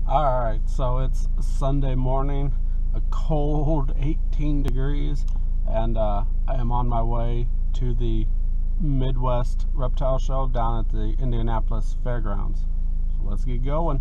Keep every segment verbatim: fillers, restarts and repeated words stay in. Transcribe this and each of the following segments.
Alright, so it's Sunday morning, a cold eighteen degrees, and uh, I am on my way to the Midwest Reptile Show down at the Indianapolis Fairgrounds. So let's get going.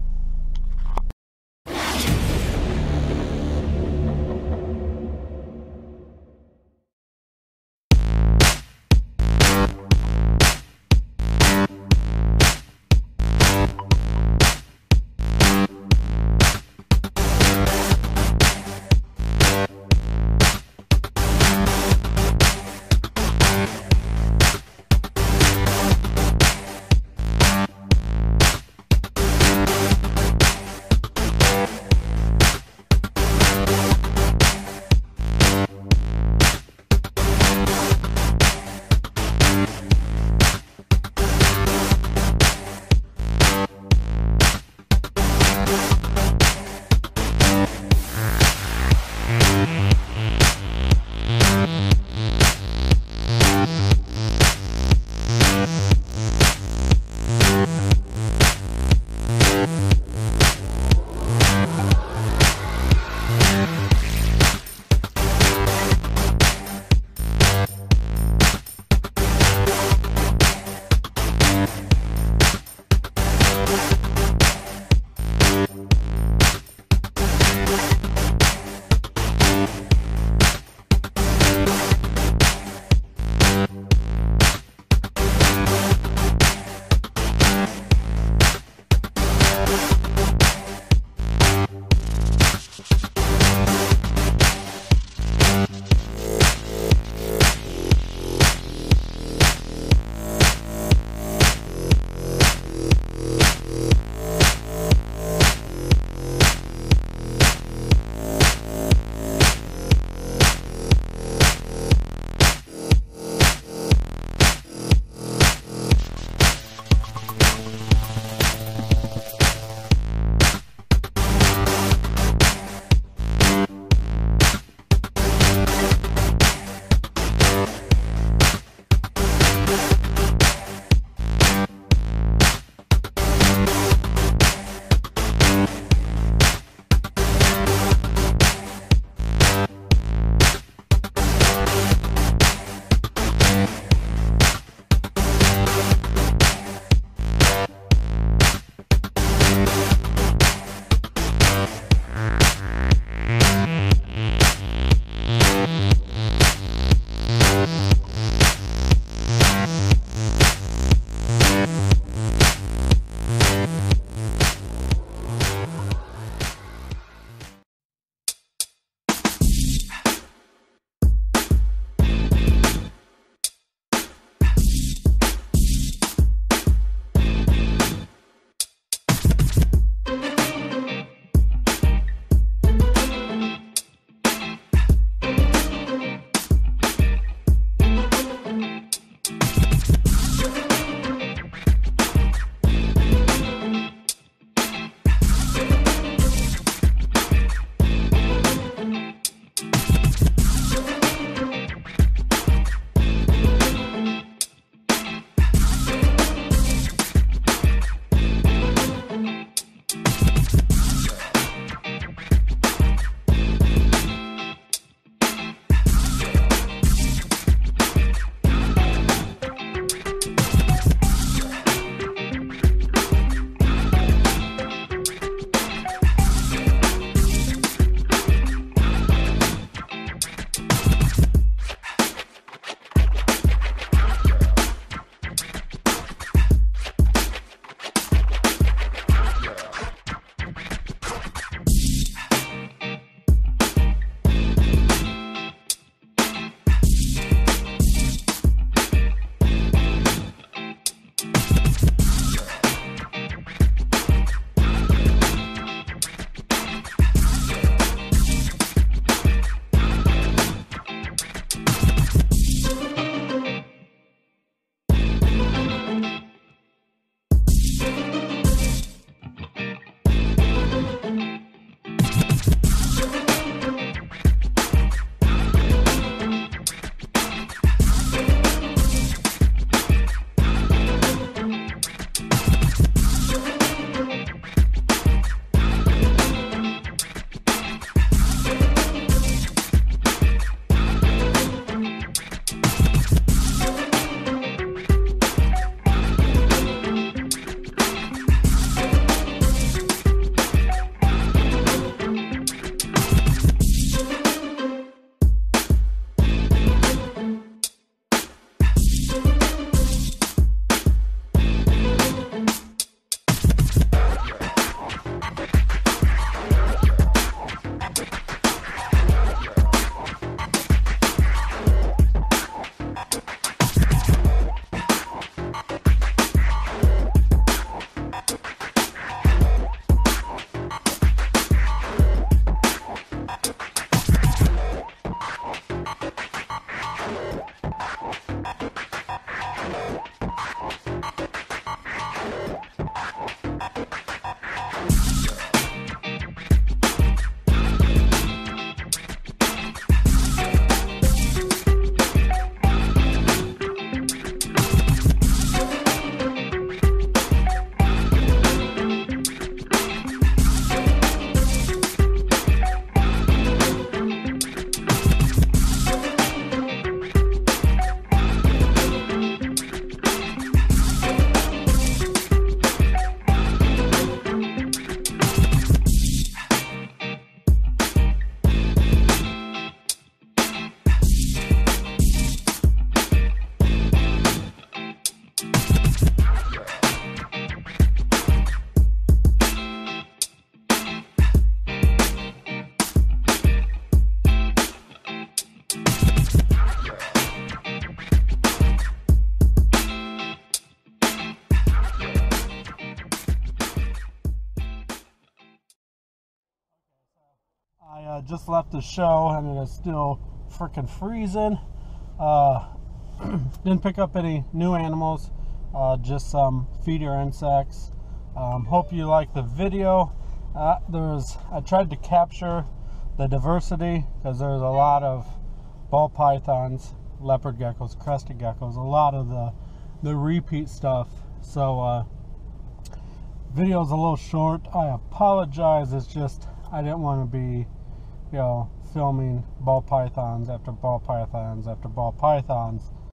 uh, just left the show and it is still freaking freezing. Uh, didn't pick up any new animals, uh, just some feeder insects. Um, hope you like the video. Uh, there's I tried to capture the diversity because there's a lot of ball pythons, leopard geckos, crested geckos, a lot of the the repeat stuff. So uh, video's a little short. I apologize. It's just I didn't want to be, you know, filming ball pythons after ball pythons after ball pythons.